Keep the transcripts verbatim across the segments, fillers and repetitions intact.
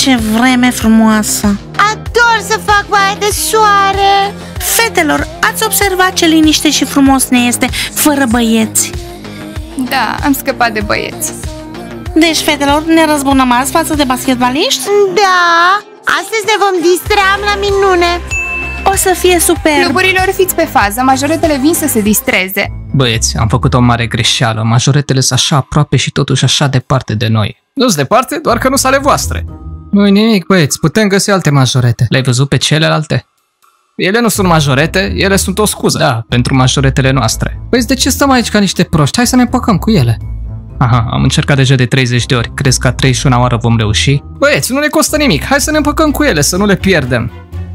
Ce vreme frumoasă! Ador să fac baie de soare! Fetelor, ați observat ce liniște și frumos ne este fără băieți? Da, am scăpat de băieți. Deci, fetelor, ne răzbunăm azi față de basketbaliști? Da! Astăzi ne vom distra la minune! O să fie superb! Cluburilor, fiți pe fază, majoretele vin să se distreze. Băieți, am făcut o mare greșeală. Majoretele sunt așa aproape și totuși așa departe de noi. Nu-s departe, doar că nu sunt ale voastre. Nu-i nimic, băieți, putem găsi alte majorete. Le-ai văzut pe celelalte? Ele nu sunt majorete, ele sunt o scuză. Da, pentru majoretele noastre. Păi de ce stăm aici ca niște proști? Hai să ne împăcăm cu ele. Aha, am încercat deja de treizeci de ori. Crezi că a treizeci și una oară vom reuși? Băieți, nu ne costă nimic. Hai să ne împăcăm cu ele, să nu le pierdem.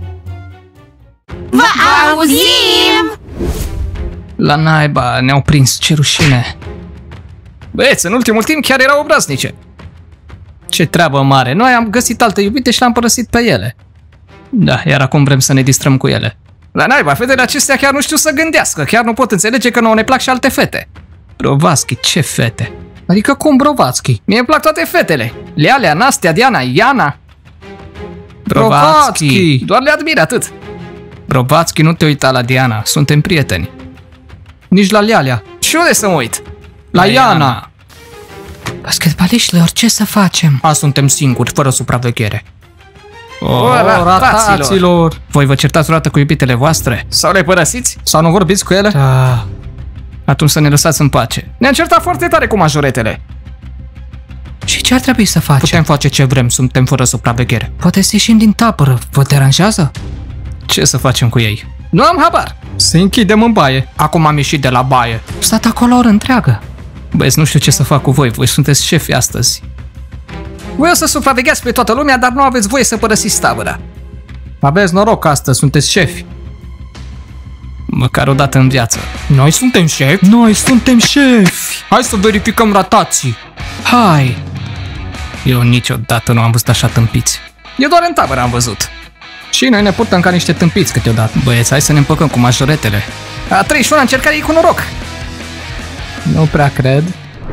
Vă auzim! La naiba, ne-au prins, ce rușine. Băieți, în ultimul timp chiar erau obraznice. Ce treabă mare, noi am găsit alte iubite și le-am părăsit pe ele. Da, iar acum vrem să ne distrăm cu ele. La naiba, fetele acestea chiar nu știu să gândească, chiar nu pot înțelege că nouă ne plac și alte fete. Brovatski, ce fete? Adică cum Brovatski? Mie îmi plac toate fetele. Lealea, Nastia, Diana, Iana. Brovatski! Doar le admir, atât. Brovatski, nu te uita la Diana, suntem prieteni. Nici la Lealea. Și unde să mă uit? La, la Iana. Iana. Basketbaliștilor, ce să facem? A, suntem singuri, fără supraveghere. O, o rataților! Voi vă certați o dată cu iubitele voastre? Sau le părăsiți? Sau nu vorbiți cu ele? Da. Atunci să ne lăsați în pace. Ne-am certat foarte tare cu majoretele. Și ce ar trebui să facem? Putem face ce vrem, suntem fără supraveghere. Poate să ieșim din tabără, vă deranjează? Ce să facem cu ei? Nu am habar. Să închidem în baie. Acum am ieșit de la baie. Stat acolo o oră întreagă. Băieți, nu știu ce să fac cu voi, voi sunteți șefi astăzi. Voi o să supravegheați pe toată lumea, dar nu aveți voie să părăsiți tabăra. Aveți noroc astăzi, sunteți șefi. Măcar o dată în viață. Noi suntem șefi? Noi suntem șefi! Hai să verificăm ratații. Hai! Eu niciodată nu am văzut așa tâmpiți. Eu doar în tabără am văzut. Și noi ne purtăm ca niște tâmpiți câteodată. Băieți, hai să ne împăcăm cu majoretele. A treizeci și unu a încercat ei cu noroc. Nu prea cred.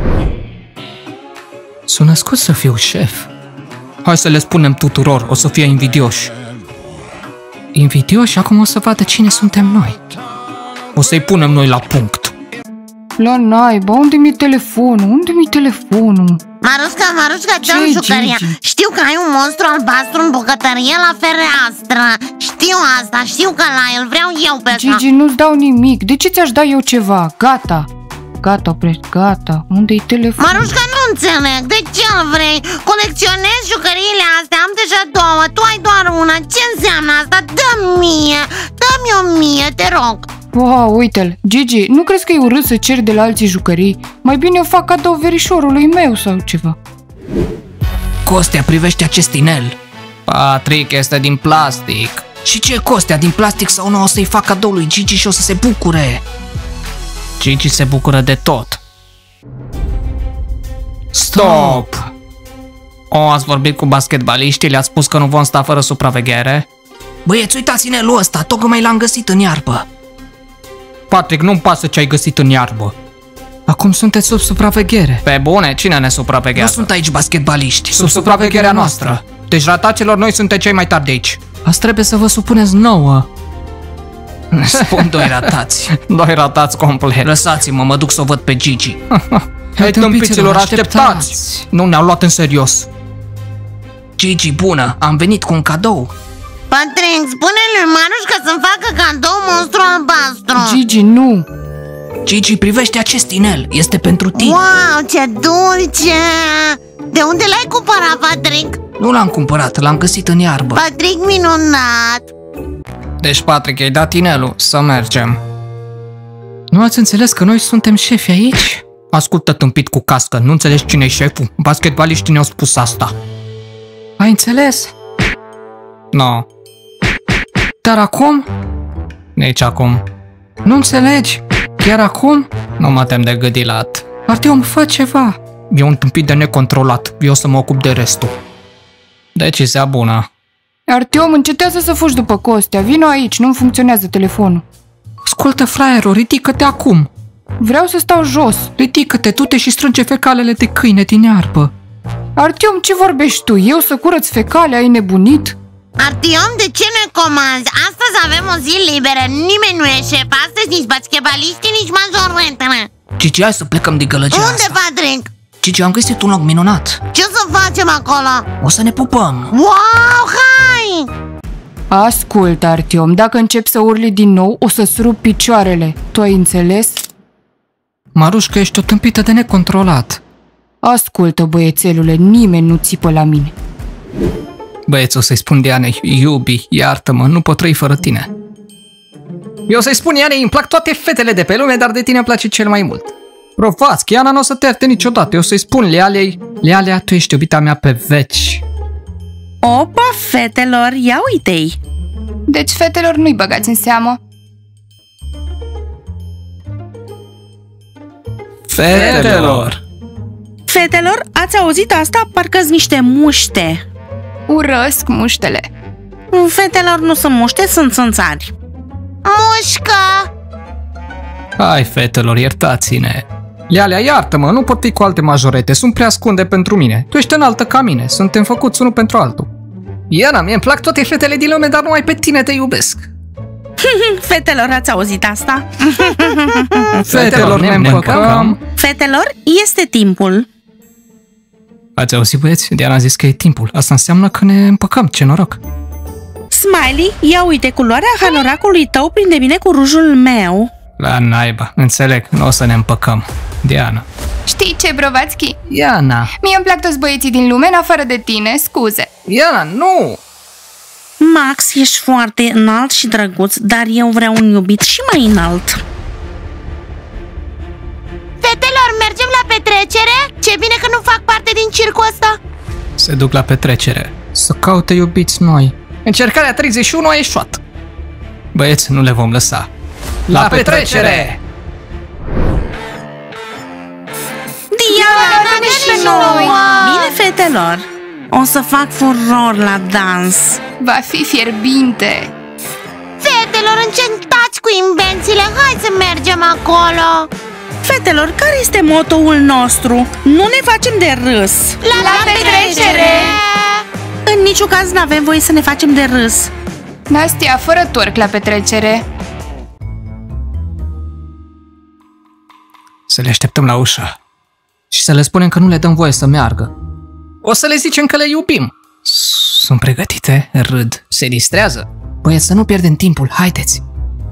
S-a născut să fiu șef. Hai să le spunem tuturor, o să fie invidioși. Invidioși? Acum o să vadă cine suntem noi. O să-i punem noi la punct. La naiba, unde-mi telefonul? Unde-mi telefonul? Marușca, Marușca, dă-mi jucăria. Știu că ai un monstru albastru în bucătărie la fereastră. Știu asta, știu că la el vreau eu pe asta. Gigi, nu-ți dau nimic. De ce ți-aș da eu ceva? Gata. Gata, oprești, gata. Unde-i telefonul? Marușca, nu înțeleg. De ce îl vrei? Colecționezi jucăriile astea. Am deja două, tu ai doar una. Ce înseamnă asta? Dă-mi mie. Dă-mi o mie, te rog. Wow, uite-l. Gigi, nu crezi că e urât să ceri de la alții jucării? Mai bine eu fac cadou verișorului meu sau ceva. Costea, privește acest inel. Patrick, este din plastic. Și ce, Costea, din plastic sau nu? O să-i fac cadou lui Gigi și o să se bucure. Gigi se bucură de tot. Stop! O, ați vorbit cu basketbaliștii, le-ați spus că nu vom sta fără supraveghere? Băieți, uitați inelul ăsta, tocmai l-am găsit în iarbă. Patrick, nu-mi pasă ce ai găsit în iarbă. Acum sunteți sub supraveghere. Pe bune, cine ne supraveghează? Nu sunt aici basketbaliști, sub supravegherea noastră. Deci rataților, noi suntem cei mai tari de aici. Azi trebuie să vă supuneți nouă. Spun doi ratați. Doi ratați complet. Lăsați-mă, mă duc să o văd pe Gigi. Hai, tâmpiților, așteptați! Nu ne-au luat în serios. Gigi, bună, am venit cu un cadou. Patrick, spune lui Marușca să-mi facă cadou monstru albastru. Gigi, nu. Gigi, privește acest inel, este pentru tine. Wow, ce dulce! De unde l-ai cumpărat, Patrick? Nu l-am cumpărat, l-am găsit în iarbă. Patrick, minunat! Deci, Patrick, ai dat inelul, să mergem. Nu ați înțeles că noi suntem șefi aici? Ascultă, tâmpit cu cască, nu înțelegi cine e șeful? Basketbaliștii ne-au spus asta. Ai înțeles? Nu. No. Dar acum? Nici acum. Nu înțelegi? Chiar acum? Nu mă tem de gâdilat. Artyom, fă ceva. E un tâmpit de necontrolat. Eu o să mă ocup de restul. Decizia bună. Artyom, încetează să fugi după Costea. Vino aici, nu-mi funcționează telefonul. Ascultă, fraierul, ridică-te acum. Vreau să stau jos. Ridică-te, du-te și strânge fecalele de câine din iarbă. Artiom, ce vorbești tu? Eu să curăț fecale? Ai nebunit? Artiom, de ce nu comanzi? Astăzi avem o zi liberă, nimeni nu e șef. Astăzi nici basketbaliștii, nici majoretele. Gigi, hai să plecăm de gălăgia Unde, asta. Patrick? Gigi, am găsit un loc minunat. Ce să facem acolo? O să ne pupăm. Wow, hai! Ascultă, Artiom, dacă încep să urli din nou, o să-ți rup picioarele. Tu ai înțeles? Marușcă, ești o tâmpită de necontrolat. Ascultă, băiețelule, nimeni nu țipă la mine. Băieți, o să-i spun Dianei, iubi, iartă-mă, nu pot trăi fără tine. Eu o să-i spun Dianei, îmi plac toate fetele de pe lume, dar de tine îmi place cel mai mult. Profați, Chiana nu o să te ierte niciodată, eu o să-i spun Lealei, Lealea, tu ești iubita mea pe veci. Opa, fetelor, ia uite-i! Deci, fetelor, nu-i băgați în seamă. Fetelor! Fetelor, ați auzit asta? Parcă-s niște muște. Urăsc muștele. Fetelor nu sunt muște, sunt țânțari. Mușcă! Hai, fetelor, iertați-ne. Lealea, iartă-mă, nu pot fi cu alte majorete, sunt prea ascunde pentru mine. Tu ești înaltă ca mine, suntem făcuți unul pentru altul. Iana, mie îmi plac toate fetele din lume, dar numai pe tine te iubesc. Fetelor, ați auzit asta? Fetelor, ne împăcăm. Fetelor, este timpul. Ați auzit, băieți? Diana a zis că e timpul. Asta înseamnă că ne împăcăm, ce noroc. Smiley, ia uite, culoarea hanoracului tău prinde bine cu rujul meu. La naiba, înțeleg, nu o să ne împăcăm. Diana. Știi ce, Brovatski? Iana. Mie îmi plac toți băieții din lume, în afară de tine, scuze. Iana, nu! Max, ești foarte înalt și drăguț, dar eu vreau un iubit și mai înalt. Fetelor, mergem la petrecere? Ce bine că nu fac parte din circul ăsta. Se duc la petrecere. Să caute iubiți noi. Încercarea treizeci și unu a ieșuat. Băieți, nu le vom lăsa. La, la petrecere! Diana, dă-ne și și nouă! nouă! Bine, fetelor! O să fac furor la dans. Va fi fierbinte. Fetelor, încetați cu invențiile, hai să mergem acolo. Fetelor, care este motoul nostru? Nu ne facem de râs. La, la petrecere! În niciun caz nu avem voie să ne facem de râs. Nastia, fără torc la petrecere. Să le așteptăm la ușă. Și să le spunem că nu le dăm voie să meargă. O să le zicem că le iubim. Sunt pregătite, râd, se distrează. Băieți, să nu pierdem timpul, haideți!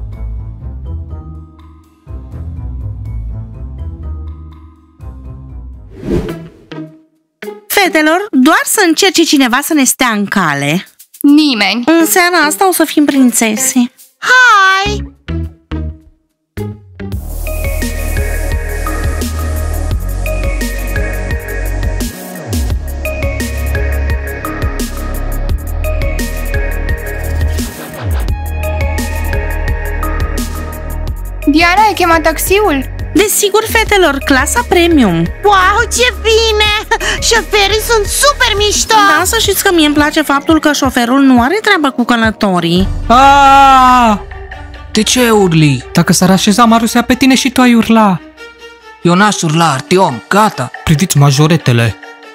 Fetelor, doar să încerce cineva să ne stea în cale. Nimeni. În seara asta o să fim prințese. Hai! Diana, ai chemat taxiul? Desigur, fetelor, clasa premium. Wow, ce bine! Șoferii sunt super mișto! Da, să știți că mie îmi place faptul că șoferul nu are treabă cu călătorii. Aaaa! De ce urli? Dacă s-ar așeza Marusea pe tine și tu ai urla. Eu n-aș urla, Artiom, gata. Priviți majoretele.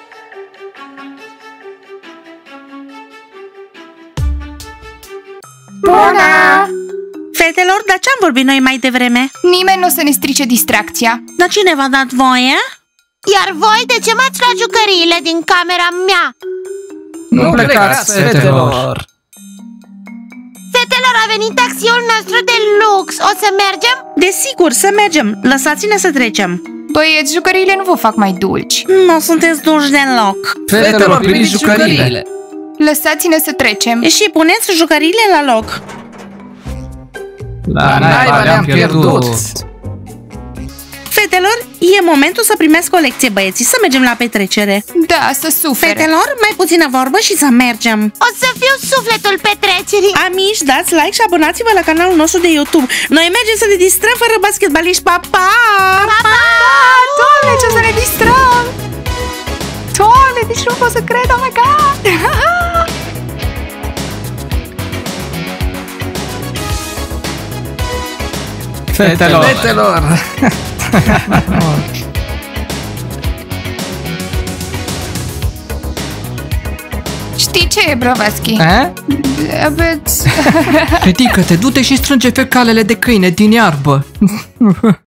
Bună! Fetelor, dar ce-am vorbit noi mai devreme? Nimeni nu o să ne strice distracția. Dar cine v-a dat voie? Iar voi, de ce m-ați luat jucăriile din camera mea? Nu, nu plecați, fetelor! Fetelor, a venit taxiul nostru de lux. O să mergem? Desigur, să mergem. Lăsați-ne să trecem. Băieți, jucăriile nu vă fac mai dulci. Nu sunteți dulci deloc. Fetelor, priviți jucăriile! Lăsați-ne să trecem. Și puneți jucăriile la loc. La naiba le-am pierdut! Fetelor, e momentul să primesc o lecție, băieții, să mergem la petrecere. Da, să sufere. Fetelor, mai puțină vorbă și să mergem. O să fiu sufletul petrecerii. Amici, dați like și abonați-vă la canalul nostru de YouTube. Noi mergem să ne distrăm fără basketbaliști. Pa, pa! Pa, pa! Doamne, ce să ne distrăm! Doamne, deci nu pot să cred, oh my god! Fetelor! Fetelor! Știi ce e, Bravaschi? Eh? Aveți... Ridică-te, du-te și strânge fecalele de câine din iarbă.